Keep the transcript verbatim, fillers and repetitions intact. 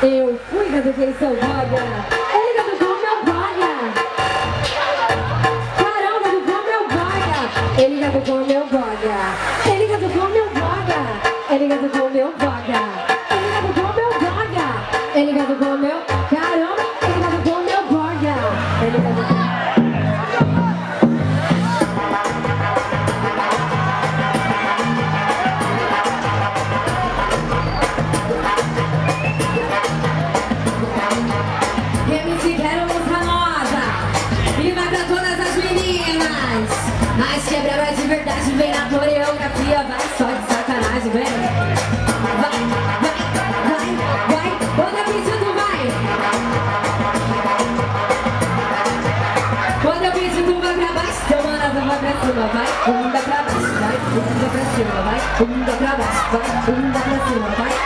Eu fui catuquei seu boga. Ele catucou meu boga. Caramba, catucou meu boga. Ele catucou meu boga. Ele catucou meu boga. Ele catucou meu boga. Ele catucou meu boga. Ele catucou meu... Caramba, ele catucou meu boga. Ele catucou... Mas quebra de verdade, vem na coreografia, vai só de sacanagem, vem. Vai, vai, vai, vai, quando eu pedir tu vai. Quando eu pedir tu vai pra baixo, teu mano vai pra cima, vai. Bunda pra baixo, vai, bunda pra cima, vai. Bunda pra baixo, vai, bunda pra cima, vai.